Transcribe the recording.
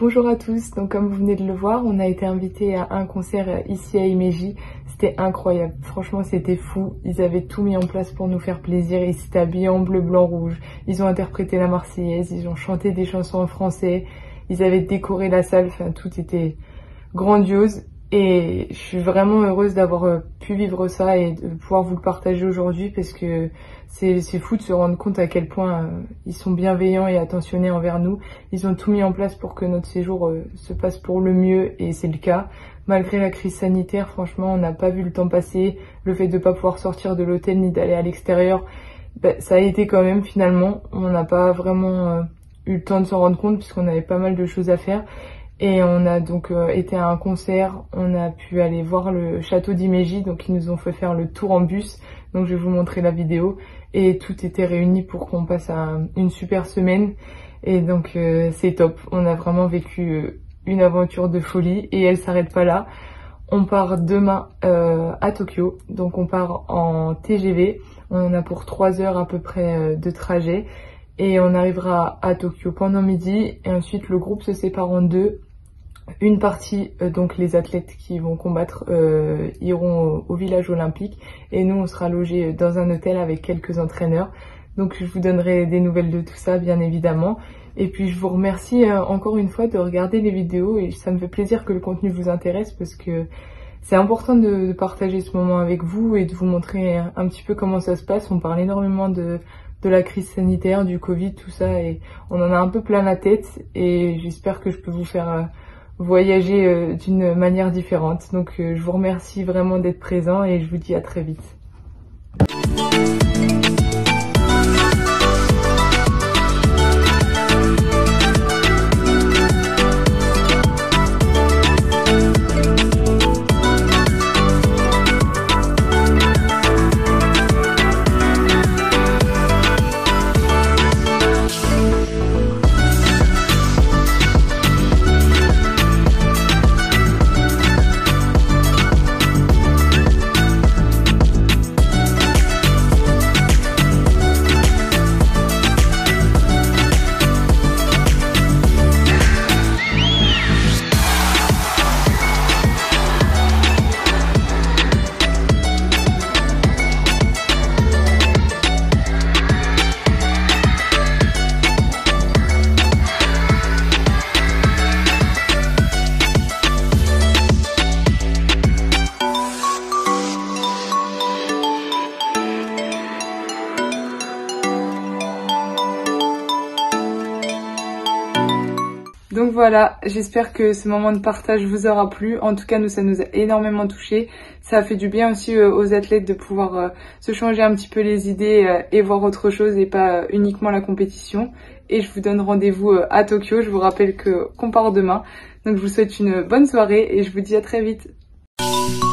Bonjour à tous, donc comme vous venez de le voir, on a été invité à un concert ici à Himeji. C'était incroyable, franchement c'était fou, ils avaient tout mis en place pour nous faire plaisir, ils s'étaient habillés en bleu, blanc, rouge, ils ont interprété la Marseillaise, ils ont chanté des chansons en français, ils avaient décoré la salle, enfin tout était grandiose et je suis vraiment heureuse d'avoir pu vivre ça et de pouvoir vous le partager aujourd'hui parce que c'est fou de se rendre compte à quel point ils sont bienveillants et attentionnés envers nous. Ils ont tout mis en place pour que notre séjour se passe pour le mieux et c'est le cas. Malgré la crise sanitaire, franchement, on n'a pas vu le temps passer. Le fait de ne pas pouvoir sortir de l'hôtel ni d'aller à l'extérieur, ça a été quand même finalement. On n'a pas vraiment eu le temps de s'en rendre compte puisqu'on avait pas mal de choses à faire. Et on a donc été à un concert, on a pu aller voir le château d'Himeji, donc ils nous ont fait faire le tour en bus, donc je vais vous montrer la vidéo. Et tout était réuni pour qu'on passe une super semaine, et donc c'est top. On a vraiment vécu une aventure de folie, et elle s'arrête pas là. On part demain à Tokyo, donc on part en TGV, on en a pour 3 heures à peu près de trajet. Et on arrivera à Tokyo pendant midi, et ensuite le groupe se sépare en deux. Une partie, donc les athlètes qui vont combattre, iront au village olympique et nous on sera logés dans un hôtel avec quelques entraîneurs. Donc je vous donnerai des nouvelles de tout ça bien évidemment. Et puis je vous remercie encore une fois de regarder les vidéos et ça me fait plaisir que le contenu vous intéresse parce que c'est important de partager ce moment avec vous et de vous montrer un petit peu comment ça se passe. On parle énormément de la crise sanitaire, du Covid, tout ça et on en a un peu plein la tête et j'espère que je peux vous faire voyager d'une manière différente. Donc je vous remercie vraiment d'être présent et je vous dis à très vite. Donc voilà, j'espère que ce moment de partage vous aura plu. En tout cas, nous, ça nous a énormément touchés. Ça a fait du bien aussi aux athlètes de pouvoir se changer un petit peu les idées et voir autre chose et pas uniquement la compétition. Et je vous donne rendez-vous à Tokyo. Je vous rappelle qu'on part demain. Donc je vous souhaite une bonne soirée et je vous dis à très vite.